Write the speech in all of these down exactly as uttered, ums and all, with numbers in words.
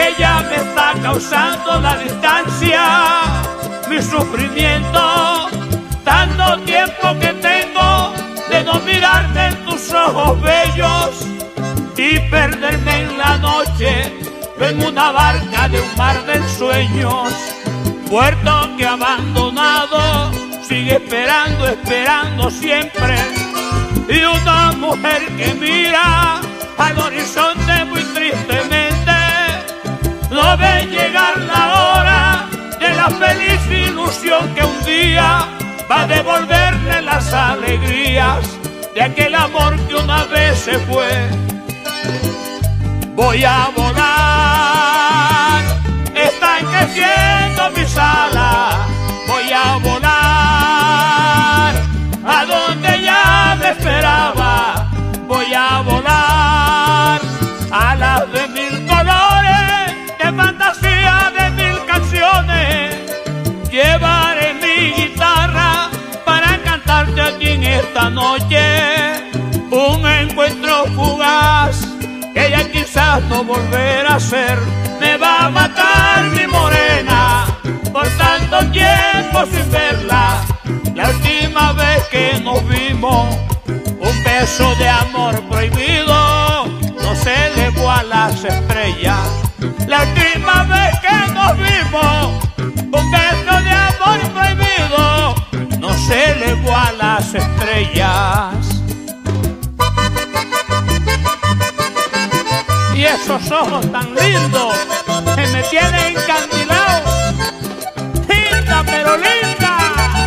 Ella me está causando la distancia, mi sufrimiento, tanto tiempo que tengo de no mirarte en tus ojos bellos y perderme en la noche en una barca de un mar de ensueños. Puerto que abandonado sigue esperando, esperando siempre, y una mujer que mira al horizonte muy tristemente no ve llegar la hora de la feliz ilusión que un día va a devolverle las alegrías de aquel amor que una vez se fue. Voy a volar, están creciendo mis alas, voy a volar a donde ella me esperaba, voy a volar alas de mil colores, de fantasía de mil canciones. Llevaré mi guitarra para cantarte aquí en esta noche un encuentro fugaz que ya quizás no volverá a ser. Me va a matar mi morena por tanto tiempo sin verla. La última vez que nos vimos, un beso de amor prohibido no se elevó a las estrellas. La última vez que nos vimos, un beso de amor prohibido no se elevó a las estrellas. Y esos ojos tan lindos que me tienen encandilado, linda pero linda.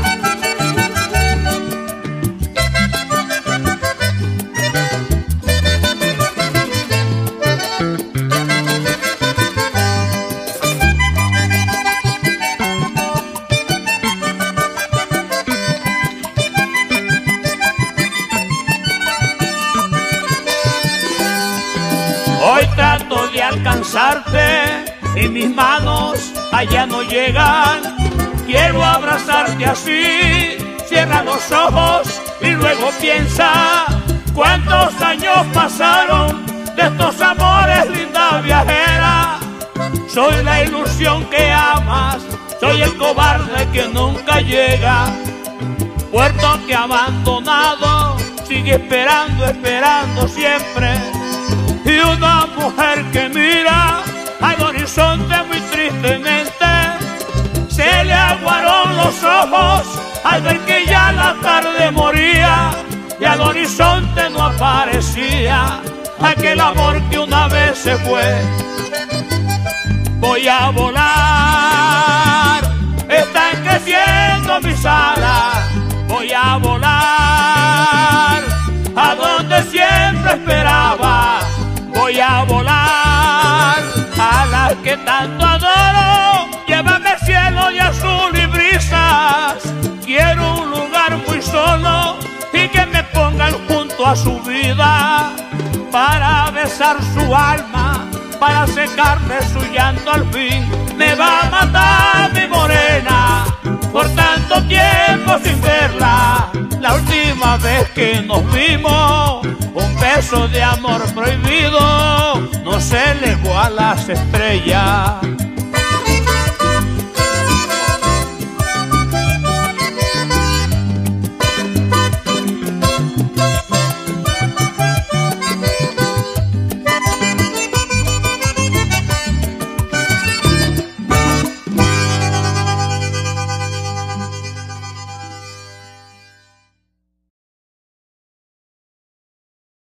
Hoy trato de alcanzarte y mis manos allá no llegan. Quiero abrazarte así, cierra los ojos y luego piensa cuántos años pasaron de estos amores, linda viajera. Soy la ilusión que amas, soy el cobarde que nunca llega. Puerto que abandonado sigue esperando, esperando siempre. Y una mujer que mira al horizonte muy tristemente, se le aguaron los ojos al ver que ya la tarde moría y al horizonte no aparecía aquel amor que una vez se fue. Voy a volar, están creciendo mis alas, voy a volar a donde siempre esperaba. Voy a volar a las que tanto adoro, llévame cielo y azul y brisas. Quiero un lugar muy solo y que me pongan junto a su vida para besar su alma, para secarle su llanto al fin. Me va a matar mi morena por tanto tiempo sin verla. La última vez que nos vimos, un beso de amor prohibido no se elevó a las estrellas.